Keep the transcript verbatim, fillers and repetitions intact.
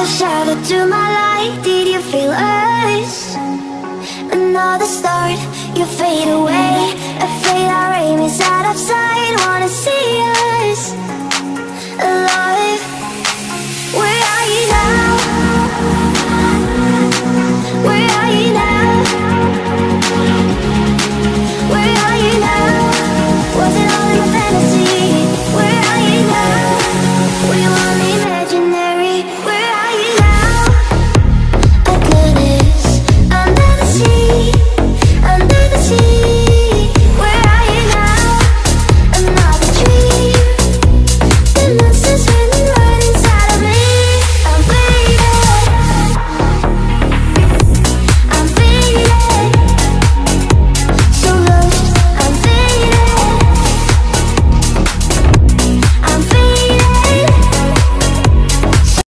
shadow to my light. Did you feel us? Another start, you fade away. A fade, our aim is out of sight. Wanna see us